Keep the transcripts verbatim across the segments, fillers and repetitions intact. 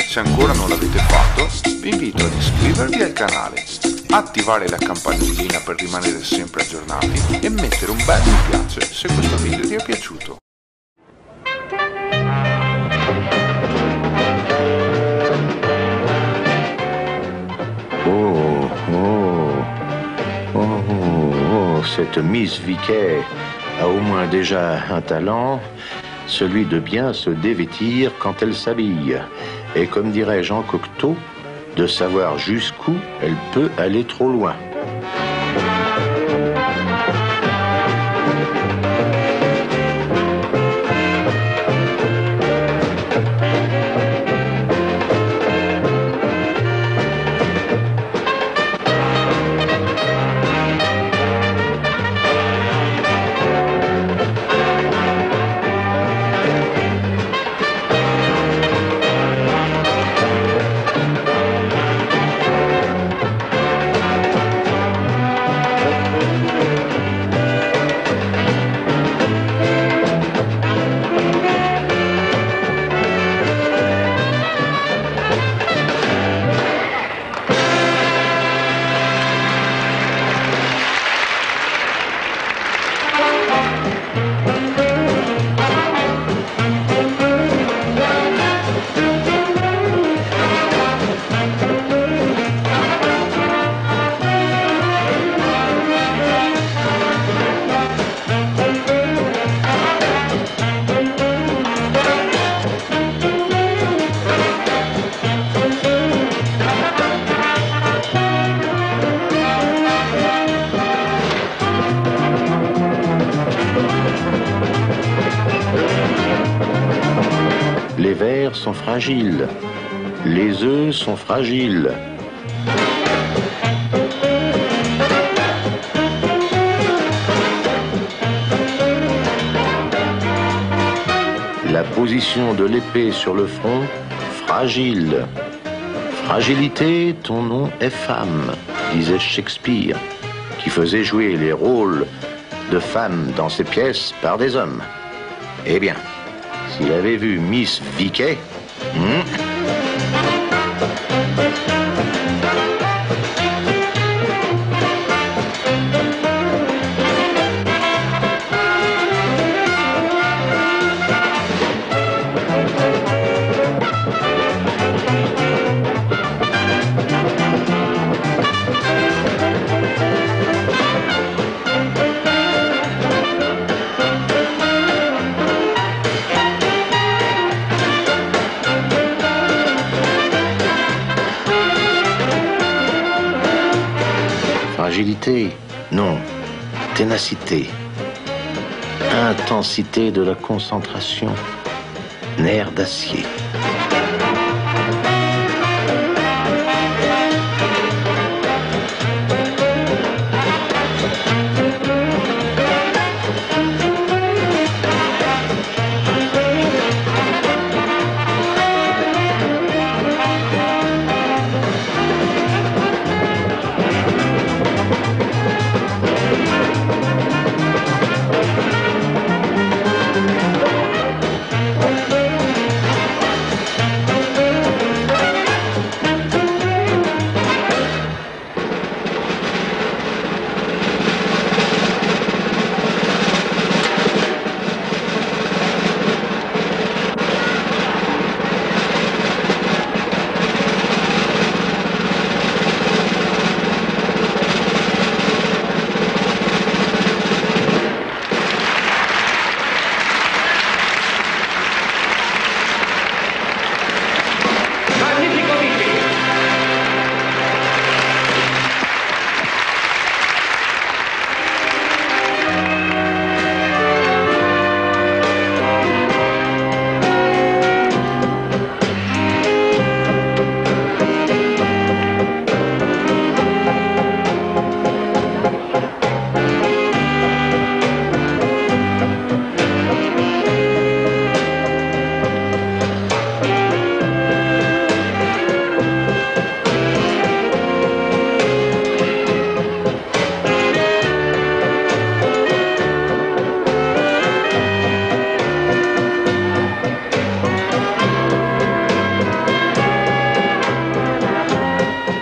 Se ancora non l'avete fatto, vi invito ad iscrivervi al canale, attivare la campanellina per rimanere sempre aggiornati e mettere un bel mi piace se questo video vi è piaciuto. Oh, oh, oh, oh, cette Miss Vickers a au moins déjà un talent, celui de bien se dévêtir quand elle s'habille. Et comme dirait Jean Cocteau, de savoir jusqu'où elle peut aller trop loin. Les vers sont fragiles, les œufs sont fragiles. La position de l'épée sur le front, fragile. Fragilité, ton nom est femme, disait Shakespeare, qui faisait jouer les rôles de femmes dans ses pièces par des hommes. Eh bien, s'il avait vu Miss Vickers, hmm, fragilité, non, ténacité, intensité de la concentration, nerf d'acier.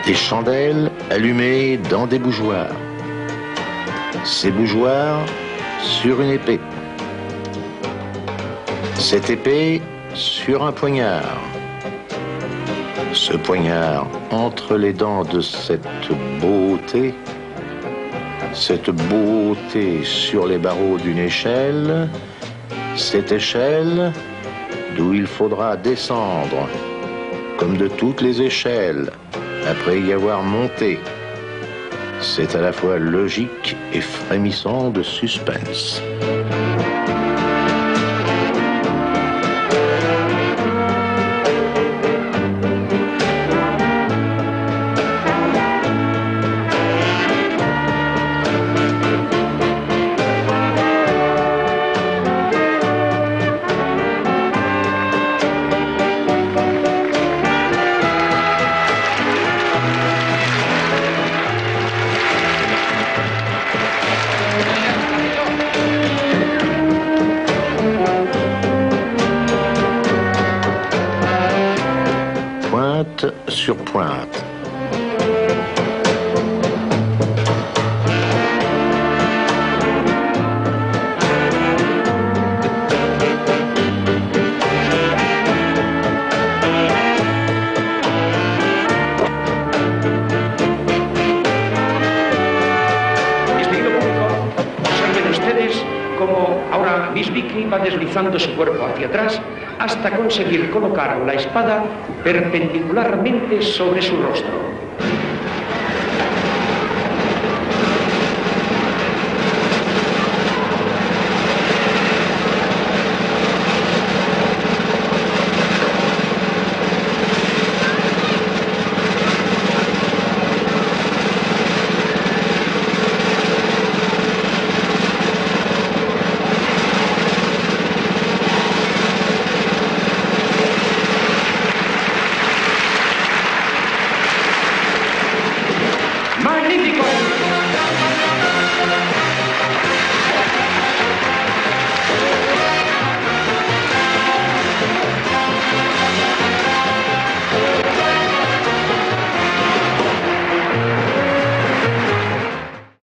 des chandelles allumées dans des bougeoirs. Ces bougeoirs sur une épée. Cette épée sur un poignard. Ce poignard entre les dents de cette beauté. Cette beauté sur les barreaux d'une échelle. Cette échelle d'où il faudra descendre, comme de toutes les échelles, après y avoir monté. C'est à la fois logique et frémissant de suspense. Pointe sur pointe. Como ahora Miss Vicky va deslizando su cuerpo hacia atrás hasta conseguir colocar la espada perpendicularmente sobre su rostro.